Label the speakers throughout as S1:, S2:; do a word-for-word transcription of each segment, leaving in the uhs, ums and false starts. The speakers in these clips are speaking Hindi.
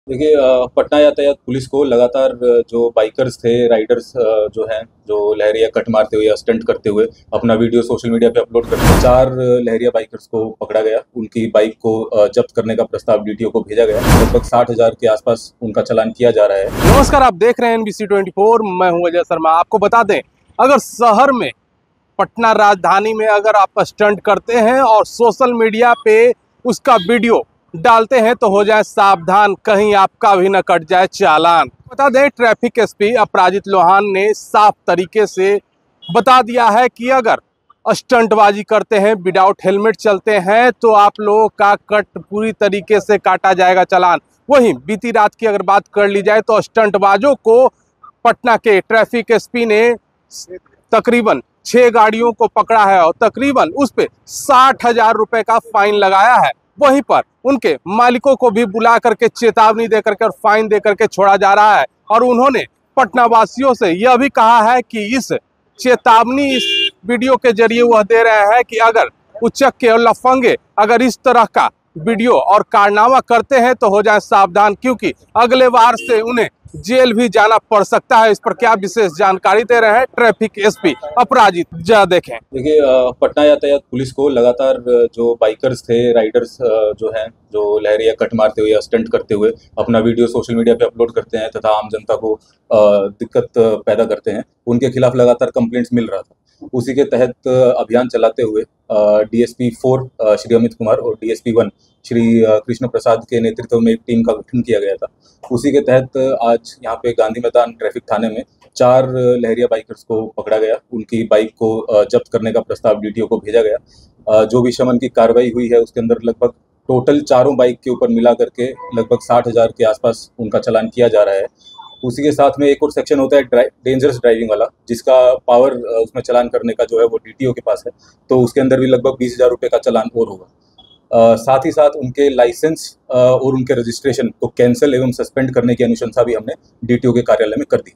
S1: देखिए अ, पटना यातायात पुलिस को लगातार अ, जो बाइकर्स थे, राइडर्स अ, जो हैं, जो लहरिया कट मारते हुए या स्टंट करते हुए अपना वीडियो सोशल मीडिया पे अपलोड करते हैं। चार अ, लहरिया बाइकर्स को पकड़ा गया। उनकी बाइक को अ, जब्त करने का प्रस्ताव डीटीओ को भेजा गया। लगभग साठ हज़ार के आसपास उनका चालान किया जा रहा है।
S2: नमस्कार, आप देख रहे हैं एनबीसी चौबीस, मैं हूं अजय शर्मा। आपको बता दें, अगर शहर में, पटना राजधानी में अगर आप स्टंट करते हैं और सोशल मीडिया पे उसका वीडियो डालते हैं तो हो जाए सावधान, कहीं आपका भी न कट जाए चालान। बता दें, ट्रैफिक एसपी अपराजित लोहान ने साफ तरीके से बता दिया है कि अगर स्टंटबाजी करते हैं, विदाउट हेलमेट चलते हैं तो आप लोगों का कट पूरी तरीके से काटा जाएगा चालान। वहीं बीती रात की अगर बात कर ली जाए तो स्टंटबाजों को पटना के ट्रैफिक एसपी ने तकरीबन छह गाड़ियों को पकड़ा है और तकरीबन उस पे साठ हजार रुपए का फाइन लगाया है। वहीं पर उनके मालिकों को भी बुला करके चेतावनी दे करके और फाइन दे करके छोड़ा जा रहा है। और उन्होंने पटना वासियों से यह भी कहा है कि इस चेतावनी इस वीडियो के जरिए वह दे रहे हैं कि अगर उचक्के और लफंगे अगर इस तरह का वीडियो और कारनामा करते हैं तो हो जाए सावधान, क्योंकि अगले बार से उन्हें जेल भी जाना पड़ सकता है। इस पर क्या विशेष जानकारी दे रहे हैं ट्रैफिक एसपी अपराजित, जरा देखें।
S1: देखिए अ, पटना यातायात पुलिस को लगातार अ, जो बाइकर्स थे, राइडर्स अ, जो हैं, जो लहरिया कट मारते हुए या स्टंट करते हुए अपना वीडियो सोशल मीडिया पे अपलोड करते हैं तथा आम जनता को अ, दिक्कत अ, पैदा करते हैं, उनके खिलाफ लगातार कंप्लेंट्स मिल रहा था। उसी के तहत अ, अभियान चलाते हुए डीएसपी फोर श्री अमित कुमार और डीएसपी वन श्री अ, कृष्ण प्रसाद के नेतृत्व में एक टीम का गठन किया गया था। उसी के तहत अ, आज यहाँ पे गांधी मैदान ट्रैफिक थाने में चार अ, लहरिया बाइकर्स को पकड़ा गया। उनकी बाइक को अ, जब्त करने का प्रस्ताव डीटीओ को भेजा गया। अ, जो भी शमन की कार्रवाई हुई है उसके अंदर लगभग टोटल चारों बाइक के ऊपर मिला करके लगभग साठ हज़ार के आसपास उनका चालान किया जा रहा है। उसी के साथ में एक और सेक्शन होता है ड्राइ डेंजरस ड्राइविंग वाला, जिसका पावर अ, उसमें चालान करने का जो है वो डीटीओ के पास है। तो उसके अंदर भी लगभग बीस हज़ार रुपये का चालान और होगा। अ, साथ ही साथ उनके लाइसेंस अ, और उनके रजिस्ट्रेशन को कैंसिल एवं सस्पेंड करने की अनुशंसा भी हमने डीटीओ के कार्यालय में कर दी।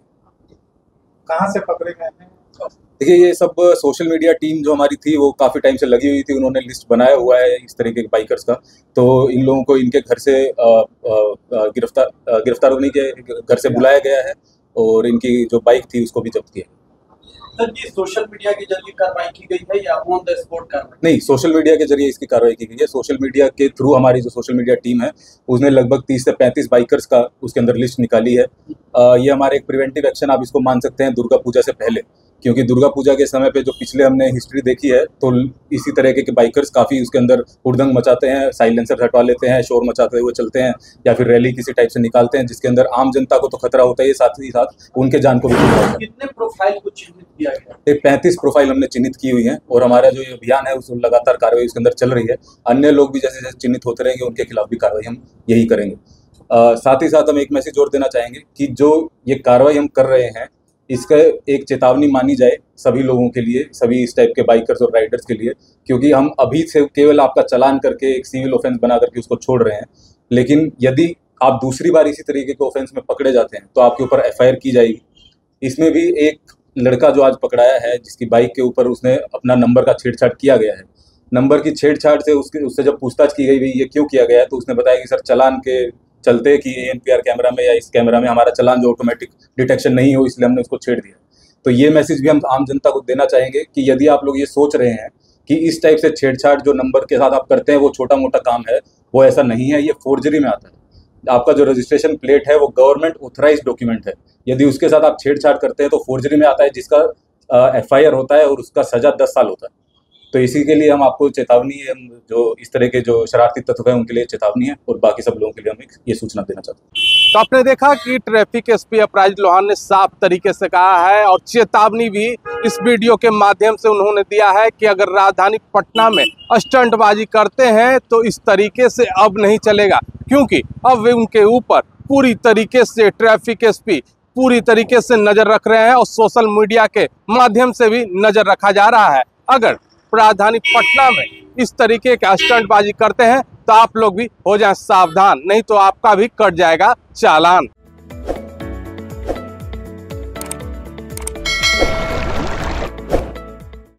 S3: कहाँ से पकड़े गए हैं?
S1: देखिए, ये सब सोशल मीडिया टीम जो हमारी थी वो काफ़ी टाइम से लगी हुई थी। उन्होंने लिस्ट बनाया हुआ है इस तरीके के बाइकर्स का। तो इन लोगों को इनके घर से अ, अ, अ, गिरफ्तार अ, गिरफ्तार नहीं किया, घर से बुलाया गया है और इनकी जो बाइक थी उसको भी जब्त किया।
S3: सर, ये सोशल मीडिया के जरिए कार्रवाई की गई है या ऑन द स्पॉट कार्रवाई?
S1: नहीं, सोशल मीडिया के जरिए इसकी कार्रवाई की गई है। सोशल मीडिया के थ्रू हमारी जो सोशल मीडिया टीम है उसने लगभग तीस से पैंतीस बाइकर्स का उसके अंदर लिस्ट निकाली है। अ, ये हमारे एक प्रिवेंटिव एक्शन आप इसको मान सकते हैं दुर्गा पूजा से पहले, क्योंकि दुर्गा पूजा के समय पे जो पिछले हमने हिस्ट्री देखी है तो इसी तरह के बाइकर्स काफ़ी उसके अंदर हुड़दंग मचाते हैं, साइलेंसर हटवा लेते हैं, शोर मचाते हुए चलते हैं या फिर रैली किसी टाइप से निकालते हैं जिसके अंदर आम जनता को तो खतरा होता है, साथ ही साथ उनके जान को भी खतरा होता है।
S3: कितने प्रोफाइल को चिन्हित किया गया?
S1: एक पैंतीस प्रोफाइल हमने चिन्हित की हुई हैं और हमारा जो ये अभियान है उस लगातार कार्रवाई उसके अंदर चल रही है। अन्य लोग भी जैसे जैसे चिन्हित होते रहेंगे उनके खिलाफ भी कार्रवाई हम यही करेंगे। अ, साथ ही साथ हम एक मैसेज और देना चाहेंगे कि जो ये कार्रवाई हम कर रहे हैं इसका एक चेतावनी मानी जाए सभी लोगों के लिए, सभी इस टाइप के बाइकर्स और राइडर्स के लिए, क्योंकि हम अभी से केवल आपका चालान करके एक सिविल ऑफेंस बना करके उसको छोड़ रहे हैं। लेकिन यदि आप दूसरी बार इसी तरीके के ऑफेंस में पकड़े जाते हैं तो आपके ऊपर एफ आई आर की जाएगी। इसमें भी एक लड़का जो आज पकड़ाया है जिसकी बाइक के ऊपर उसने अपना नंबर का छेड़छाड़ किया गया है। नंबर की छेड़छाड़ से उसके उससे जब पूछताछ की गई ये क्यों किया गया है तो उसने बताया कि सर चालान के चलते कि A N P R camera में या इस कैमरा में हमारा चालान जो ऑटोमेटिक डिटेक्शन नहीं हो इसलिए हमने उसको छेड़ दिया। तो ये मैसेज भी हम आम जनता को देना चाहेंगे कि यदि आप लोग ये सोच रहे हैं कि इस टाइप से छेड़छाड़ जो नंबर के साथ आप करते हैं वो छोटा मोटा काम है, वो ऐसा नहीं है। ये फोर्जरी में आता है। आपका जो रजिस्ट्रेशन प्लेट है वो गवर्नमेंट ऑथराइज डॉक्यूमेंट है। यदि उसके साथ आप छेड़छाड़ करते हैं तो फोर्जरी में आता है, जिसका एफ आई आर होता है और उसका सजा दस साल होता है। तो इसी के लिए हम आपको चेतावनी है, जो इस तरह के जो शरारती तत्व हैं उनके लिए चेतावनी है और बाकी सब लोगों के लिए हम एक ये सूचना देना चाहते हैं।
S2: तो आपने देखा कि ट्रैफिक एसपी अपराजित लोहान ने साफ तरीके से कहा है और चेतावनी भी इस वीडियो के माध्यम से उन्होंने दिया है कि अगर राजधानी पटना में स्टंटबाजी करते हैं तो इस तरीके से अब नहीं चलेगा, क्योंकि अब वे उनके ऊपर पूरी तरीके से ट्रैफिक एसपी पूरी तरीके से नजर रख रहे हैं और सोशल मीडिया के माध्यम से भी नजर रखा जा रहा है। अगर राजधानी पटना में इस तरीके का स्टंटबाजी करते हैं तो आप लोग भी हो जाएं सावधान, नहीं तो आपका भी कट जाएगा चालान।